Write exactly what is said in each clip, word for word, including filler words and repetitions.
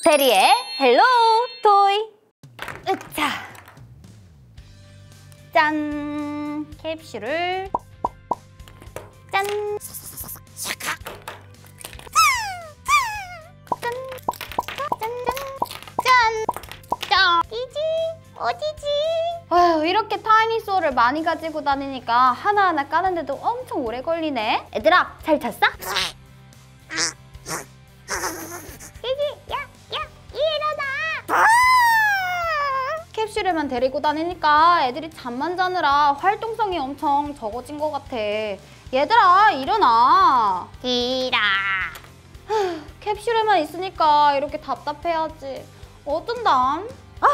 베리의 헬로 토이. 으차. 짠. 캡슐을 짠. 짠. 짠. 짠. 짠. 이지 어디지? 아휴, 이렇게 타이니소어를 많이 가지고 다니니까 하나하나 까는데도 엄청 오래 걸리네. 얘들아, 잘 잤어? 이지, 야, 야, 일어나! 캡슐에만 데리고 다니니까 애들이 잠만 자느라 활동성이 엄청 적어진 것 같아. 얘들아, 일어나! 기라. 캡슐에만 있으니까 이렇게 답답해야지. 어쩐담? 아!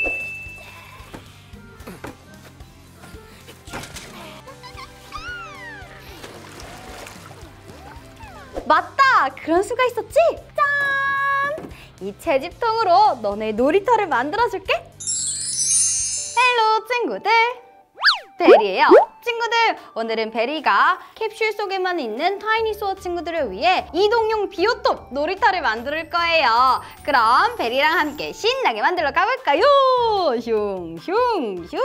맞다! 그런 수가 있었지? 짠! 이 채집통으로 너네 놀이터를 만들어줄게! 헬로 친구들! 베리예요! 친구들! 오늘은 베리가 캡슐 속에만 있는 타이니소어 친구들을 위해 이동용 비오톱 놀이터를 만들 거예요. 그럼 베리랑 함께 신나게 만들러 가볼까요? 슝슝슝!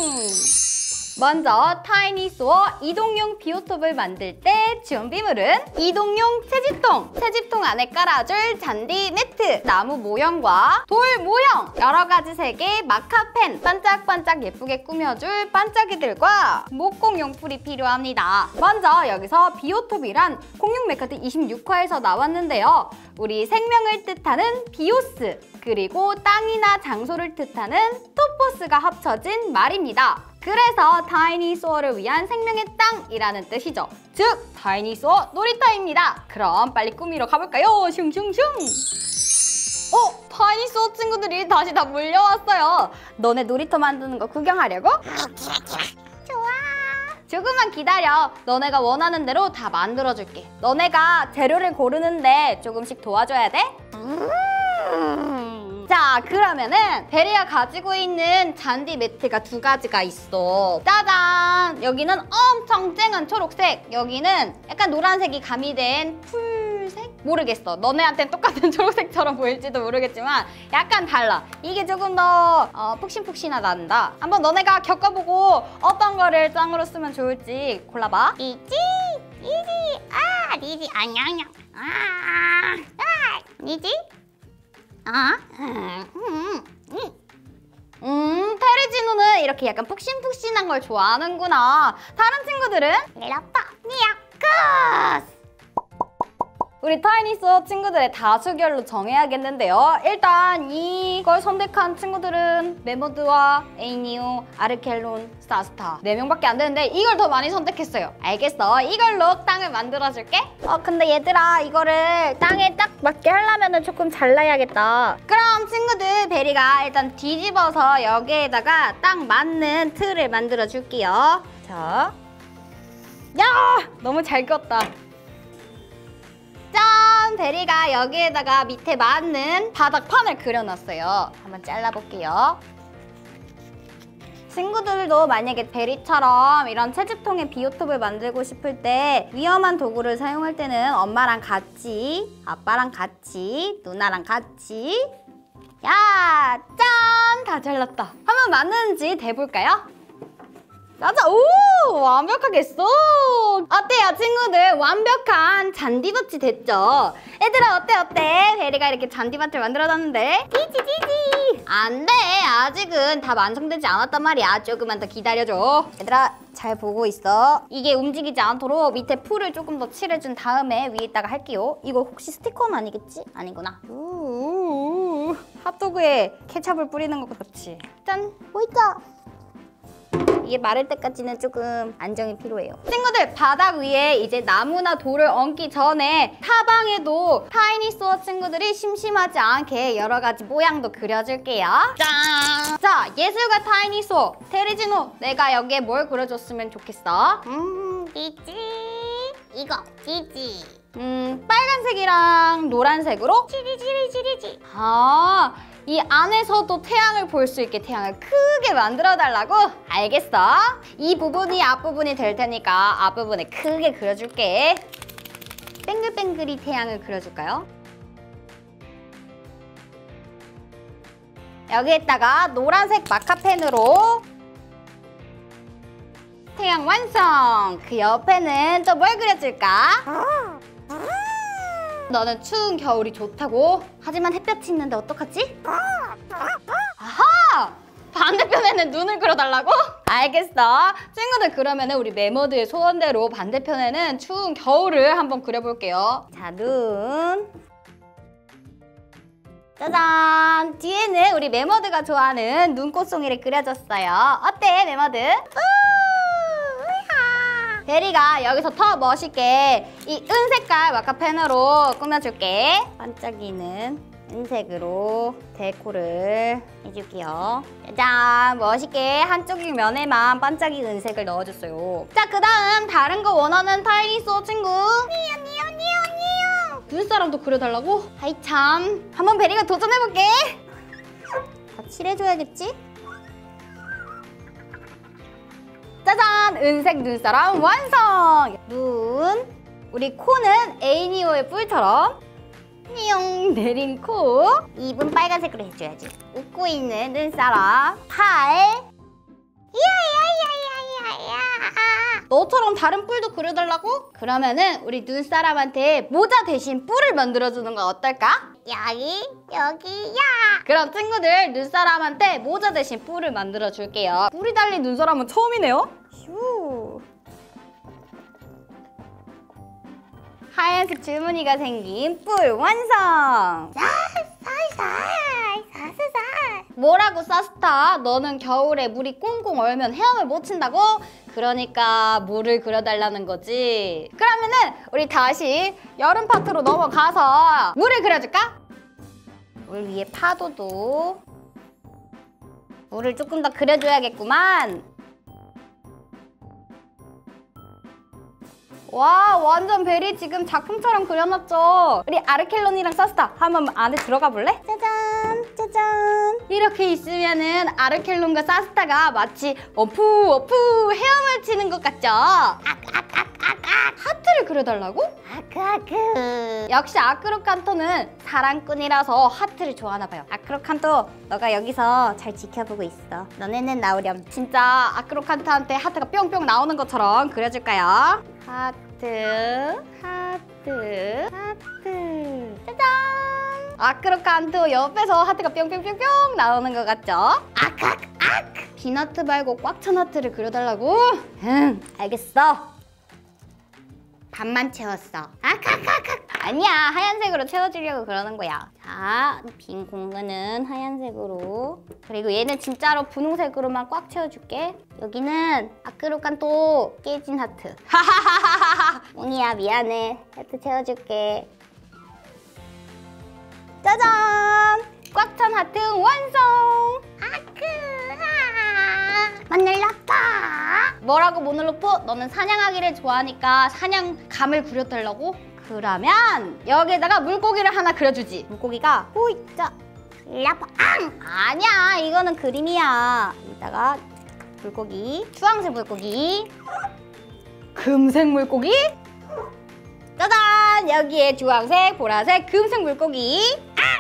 먼저 타이니소어 이동용 비오톱을 만들 때 준비물은 이동용 채집통, 채집통 안에 깔아줄 잔디 매트, 나무 모형과 돌 모형, 여러 가지 색의 마카펜, 반짝반짝 예쁘게 꾸며줄 반짝이들과 목공 용풀이 필요합니다. 먼저 여기서 비오톱이란 공룡 메카드 이십육 화에서 나왔는데요. 우리 생명을 뜻하는 비오스, 그리고 땅이나 장소를 뜻하는 토포스가 합쳐진 말입니다. 그래서 타이니소어를 위한 생명의 땅이라는 뜻이죠. 즉, 타이니소어 놀이터입니다. 그럼 빨리 꾸미러 가볼까요? 슝슝슝! 어? 타이니소어 친구들이 다시 다 몰려왔어요. 너네 놀이터 만드는 거 구경하려고? 좋아! 조금만 기다려. 너네가 원하는 대로 다 만들어줄게. 너네가 재료를 고르는데 조금씩 도와줘야 돼? 음 자, 그러면은 베리가 가지고 있는 잔디 매트가 두 가지가 있어. 짜잔! 여기는 엄청 쨍한 초록색, 여기는 약간 노란색이 가미된 풀색? 모르겠어. 너네한텐 똑같은 초록색처럼 보일지도 모르겠지만 약간 달라. 이게 조금 더 어, 푹신푹신하단다. 한번 너네가 겪어보고 어떤 거를 짱으로 쓰면 좋을지 골라봐. 이지! 이지! 아! 리지! 안녕냥! 아! 아! 니지? 아? 음, 음, 음. 음, 테리진우는 이렇게 약간 푹신푹신한 걸 좋아하는구나. 다른 친구들은? 레라빠, 니아쿠스! 우리 타이니소어 친구들의 다수결로 정해야겠는데요. 일단 이걸 선택한 친구들은 메모드와 에이니우, 아르켈론, 사스타 네 명밖에 안 되는데 이걸 더 많이 선택했어요. 알겠어. 이걸로 땅을 만들어줄게. 어 근데 얘들아, 이거를 땅에 딱 맞게 하려면 조금 잘라야겠다. 그럼 친구들, 베리가 일단 뒤집어서 여기에다가 딱 맞는 틀을 만들어줄게요. 자, 야! 너무 잘 그었다. 짠! 베리가 여기에다가 밑에 맞는 바닥판을 그려놨어요. 한번 잘라볼게요. 친구들도 만약에 베리처럼 이런 채집통에 비오톱을 만들고 싶을 때 위험한 도구를 사용할 때는 엄마랑 같이, 아빠랑 같이, 누나랑 같이. 야! 짠! 다 잘랐다. 한번 맞는지 대볼까요? 맞아! 오! 완벽하게 했어! 어때요, 친구들? 완벽한 잔디밭이 됐죠? 얘들아, 어때, 어때? 베리가 이렇게 잔디밭을 만들어놨는데? 찌찌찌찌! 안 돼! 아직은 다 완성되지 않았단 말이야. 조금만 더 기다려줘. 얘들아, 잘 보고 있어. 이게 움직이지 않도록 밑에 풀을 조금 더 칠해준 다음에 위에다가 할게요. 이거 혹시 스티커는 아니겠지? 아니구나. 우우우. 핫도그에 케찹을 뿌리는 것 같지? 짠! 보이죠? 이게 마를 때까지는 조금 안정이 필요해요. 친구들, 바닥 위에 이제 나무나 돌을 얹기 전에 타방에도 타이니소어 친구들이 심심하지 않게 여러 가지 모양도 그려줄게요. 짠! 자, 예술가 타이니소어 테리진우, 내가 여기에 뭘 그려줬으면 좋겠어? 음, 찌찌. 이거 찌찌. 음, 빨간색이랑 노란색으로 치리치리치리치. 아, 이 안에서도 태양을 볼 수 있게 태양을 크게 만들어달라고? 알겠어. 이 부분이 앞부분이 될 테니까 앞부분에 크게 그려줄게. 뱅글뱅글이 태양을 그려줄까요? 여기에다가 노란색 마카펜으로 태양 완성! 그 옆에는 또 뭘 그려줄까? 너는 추운 겨울이 좋다고? 하지만 햇볕이 있는데 어떡하지? 아하! 반대편에는 눈을 그려달라고? 알겠어. 친구들, 그러면은 우리 메머드의 소원대로 반대편에는 추운 겨울을 한번 그려볼게요. 자, 눈. 짜잔! 뒤에는 우리 메머드가 좋아하는 눈꽃송이를 그려줬어요. 어때, 메머드? 베리가 여기서 더 멋있게 이 은색깔 마카펜으로 꾸며줄게. 반짝이는 은색으로 데코를 해줄게요. 짜잔! 멋있게 한쪽 면에만 반짝이 은색을 넣어줬어요. 자, 그 다음 다른 거 원하는 타이니소 친구. 니요 니요 니요 니요. 눈사람도 그려달라고? 아이 참. 한번 베리가 도전해볼게. 다 칠해줘야겠지? 짜잔! 은색 눈사람 완성! 눈. 우리 코는 에이니오의 뿔처럼 띠용 내린 코. 입은 빨간색으로 해줘야지. 웃고 있는 눈사람. 팔. 이야야야야야야. 너처럼 다른 뿔도 그려달라고? 그러면은 우리 눈사람한테 모자 대신 뿔을 만들어주는 거 어떨까? 여기, 여기야. 그럼 친구들, 눈사람한테 모자 대신 뿔을 만들어줄게요. 뿔이 달린 눈사람은 처음이네요. 휴. 하얀색 줄무늬가 생긴 뿔 완성! 살살살 사스살. 뭐라고 사스타? 너는 겨울에 물이 꽁꽁 얼면 헤엄을 못 친다고? 그러니까 물을 그려달라는 거지. 그러면은 우리 다시 여름 파트로 넘어가서 물을 그려줄까? 물 위에 파도도 물을 조금 더 그려줘야겠구만. 와, 완전 베리 지금 작품처럼 그려놨죠? 우리 아르켈론이랑 사스타 한번 안에 들어가 볼래? 짜잔, 짜잔. 이렇게 있으면은 아르켈론과 사스타가 마치 어푸 어푸 헤엄을 치는 것 같죠? 아크아크아크아크. 하트를 그려달라고? 아크아크. 역시 아크로칸토는 사랑꾼이라서 하트를 좋아하나 봐요. 아크로칸토, 너가 여기서 잘 지켜보고 있어. 너네는 나오렴. 진짜 아크로칸토한테 하트가 뿅뿅 나오는 것처럼 그려줄까요? 하트, 하트, 하트. 짜잔! 아크로칸토 옆에서 하트가 뿅뿅뿅뿅 나오는 것 같죠? 아크아크 아크! 비너트 말고 꽉 찬 하트를 그려달라고? 응, 알겠어. 반만 채웠어. 아카카카. 아니야, 하얀색으로 채워주려고 그러는 거야. 자, 빈 공간은 하얀색으로. 그리고 얘는 진짜로 분홍색으로만 꽉 채워줄게. 여기는 아크로칸토 깨진 하트. 하하하하하. 웅이야, 미안해. 하트 채워줄게. 짜잔! 꽉 찬 하트 완성! 아크! 만날랐다! 뭐라고 모놀로프? 너는 사냥하기를 좋아하니까 사냥감을 그려달라고? 그러면 여기에다가 물고기를 하나 그려주지. 물고기가 호이자 라팡! 아니야, 이거는 그림이야. 여기다가 물고기, 주황색 물고기, 금색 물고기, 짜잔! 여기에 주황색, 보라색, 금색 물고기.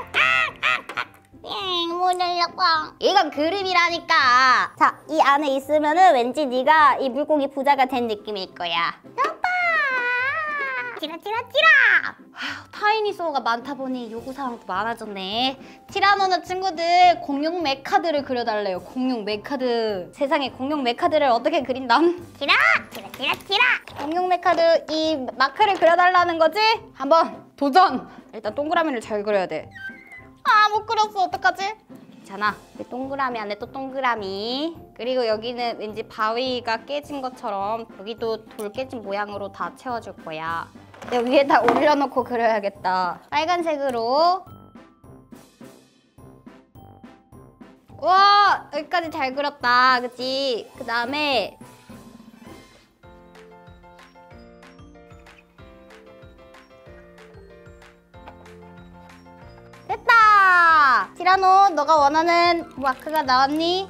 이건 그림이라니까. 자, 이 안에 있으면은 왠지 네가 이 물고기 부자가 된 느낌일 거야. 오빠! 티라 티라 티라! 타이니소어가 많다 보니 요구사항도 많아졌네. 티라노는 친구들 공룡 메카드를 그려달래요. 공룡 메카드. 세상에 공룡 메카드를 어떻게 그린담? 티라! 티라 티라 티라! 공룡 메카드 이 마크를 그려달라는 거지? 한번 도전! 일단 동그라미를 잘 그려야 돼. 아, 못 그렸어. 어떡하지? 괜찮아. 동그라미 안에 또 동그라미. 그리고 여기는 왠지 바위가 깨진 것처럼 여기도 돌 깨진 모양으로 다 채워줄 거야. 여기 위에다 올려놓고 그려야겠다. 빨간색으로. 와, 여기까지 잘 그렸다. 그치? 그 다음에 됐다! 티라노, 너가 원하는 마크가 나왔니?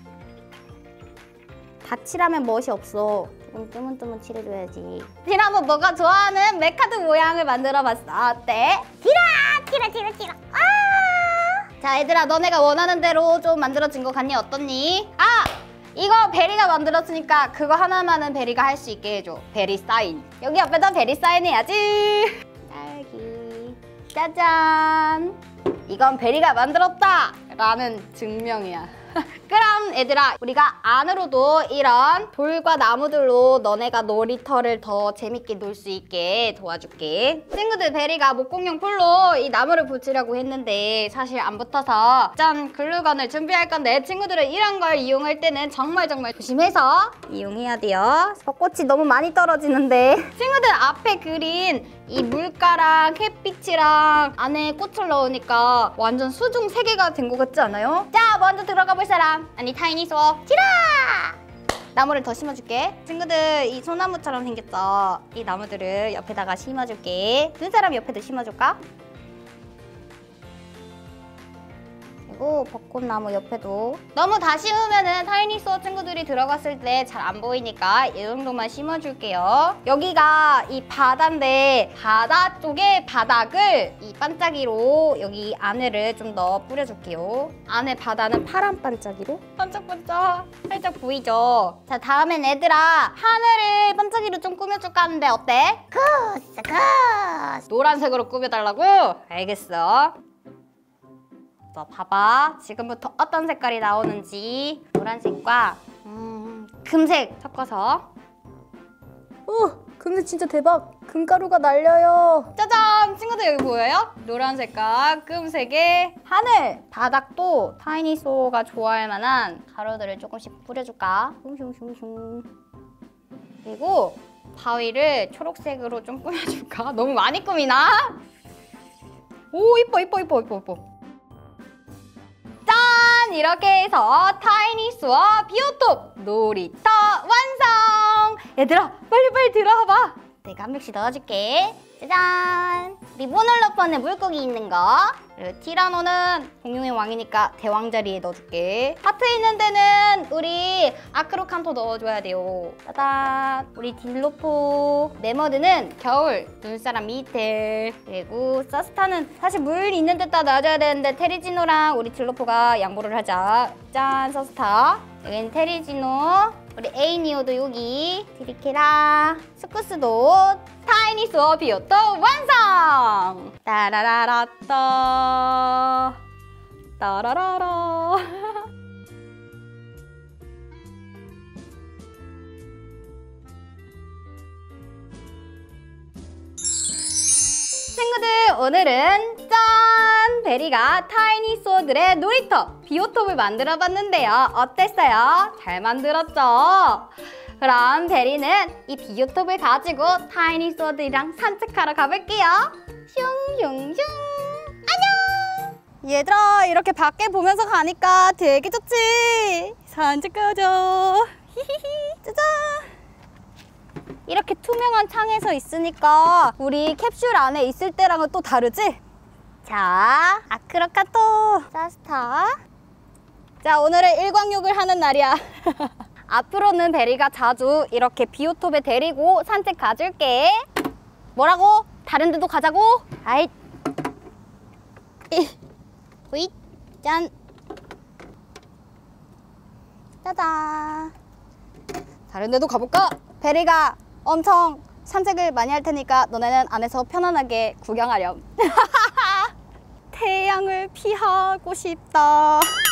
다 칠하면 멋이 없어. 조금 뜨문뜨문 칠해줘야지. 티라노, 너가 좋아하는 메카드 모양을 만들어봤어. 어때? 티라! 티라 티라 티라! 아! 자, 얘들아, 너네가 원하는 대로 좀 만들어진 것 같니? 어떻니? 아! 이거 베리가 만들었으니까 그거 하나만은 베리가 할 수 있게 해줘. 베리 사인. 여기 옆에다 베리 사인 해야지. 딸기. 짜잔. 이건 베리가 만들었다 라는 증명이야. 그럼 얘들아, 우리가 안으로도 이런 돌과 나무들로 너네가 놀이터를 더 재밌게 놀 수 있게 도와줄게. 친구들, 베리가 목공용 풀로 이 나무를 붙이려고 했는데 사실 안 붙어서 짠! 글루건을 준비할 건데, 친구들은 이런 걸 이용할 때는 정말 정말 조심해서 이용해야 돼요. 벚꽃이 너무 많이 떨어지는데. 친구들, 앞에 그린 이 물가랑 햇빛이랑 안에 꽃을 넣으니까 완전 수중 세계가 된 것 같지 않아요? 자, 먼저 들어가 볼 사람. 아니, 타이니소 티라! 나무를 더 심어줄게. 친구들, 이 소나무처럼 생겼죠? 이 나무들을 옆에다가 심어줄게. 두 사람 옆에도 심어줄까? 그리고 벚꽃나무 옆에도. 너무 다 심으면은 타이니소 친구들이 들어갔을 때 잘 안 보이니까 이 정도만 심어줄게요. 여기가 이 바다인데 바다 쪽에 바닥을 이 반짝이로 여기 안에를 좀 더 뿌려줄게요. 안에 바다는 파란 반짝이로 반짝반짝 살짝 보이죠? 자, 다음엔 얘들아, 하늘을 반짝이로 좀 꾸며줄까 하는데 어때? 굿! 굿! 노란색으로 꾸며달라고? 알겠어. 너 봐봐. 지금부터 어떤 색깔이 나오는지. 노란색과 음, 금색 섞어서. 오! 금색 진짜 대박! 금가루가 날려요. 짜잔! 친구들, 여기 보여요? 노란색과 금색의 하늘! 바닥도 타이니소가 좋아할 만한 가루들을 조금씩 뿌려줄까? 슝슝슝슝. 그리고 바위를 초록색으로 좀 꾸며줄까? 너무 많이 꾸미나? 오, 이뻐 이뻐 이뻐 이뻐 이뻐. 짠! 이렇게 해서 타이니스와 비오톱 놀이터 완성! 얘들아, 빨리빨리 들어와봐. 내가 한 명씩 넣어줄게. 짜잔! 우리 모놀로펀에 물고기 있는 거. 그리고 티라노는 공룡의 왕이니까 대왕 자리에 넣어줄게. 하트 있는 데는 우리 아크로칸토 넣어줘야 돼요. 짜잔! 우리 딜로포. 네머드는 겨울, 눈사람 밑에. 그리고 서스타는 사실 물 있는 데다 놔줘야 되는데 테리지노랑 우리 딜로포가 양보를 하자. 짠! 서스타. 여기는 테리지노. 우리 에이니오도 여기. 디리케라. 스쿠스도 타이니스와 비오톱 완성! 따라라라따 따라라라. 친구들, 오늘은 짠! 베리가 타이니소들의 놀이터 비오톱을 만들어 봤는데요. 어땠어요? 잘 만들었죠? 그럼 베리는 이 비오톱을 가지고 타이니소들이랑 산책하러 가볼게요. 슝슝슝. 안녕! 얘들아, 이렇게 밖에 보면서 가니까 되게 좋지? 산책 가자. 히히히. 짜잔! 이렇게 투명한 창에서 있으니까 우리 캡슐 안에 있을 때랑은 또 다르지? 자, 아크로카토, 사스타. 자, 오늘은 일광욕을 하는 날이야. 앞으로는 베리가 자주 이렇게 비오톱에 데리고 산책 가줄게. 뭐라고? 다른 데도 가자고? 아이. 후잇. 짠. 짜잔. 다른 데도 가볼까? 베리가 엄청 산책을 많이 할 테니까 너네는 안에서 편안하게 구경하렴. 태양을 피하고 싶다.